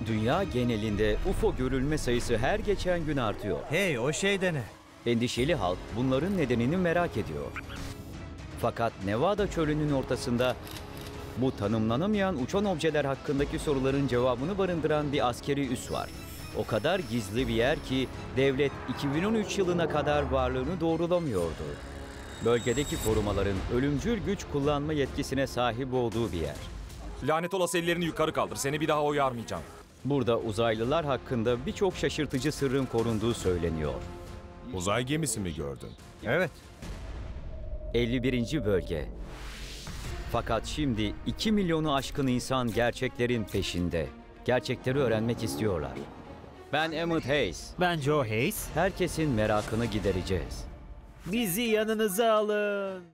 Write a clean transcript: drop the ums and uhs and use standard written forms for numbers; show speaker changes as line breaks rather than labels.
Dünya genelinde UFO görülme sayısı her geçen gün artıyor.
Hey, o şey de ne?
Endişeli halk bunların nedenini merak ediyor. Fakat Nevada çölünün ortasında bu tanımlanamayan uçan objeler hakkındaki soruların cevabını barındıran bir askeri üs var. O kadar gizli bir yer ki devlet 2013 yılına kadar varlığını doğrulamıyordu. Bölgedeki korumaların ölümcül güç kullanma yetkisine sahip olduğu bir yer.
Lanet olası ellerini yukarı kaldır. Seni bir daha uyarmayacağım.
Burada uzaylılar hakkında birçok şaşırtıcı sırrın korunduğu söyleniyor.
Uzay gemisi mi gördün?
Evet.
51. bölge. Fakat şimdi 2 milyonu aşkın insan gerçeklerin peşinde. Gerçekleri öğrenmek istiyorlar. Ben Emmett Hayes.
Ben Joe Hayes.
Herkesin merakını gidereceğiz.
Bizi yanınıza alın.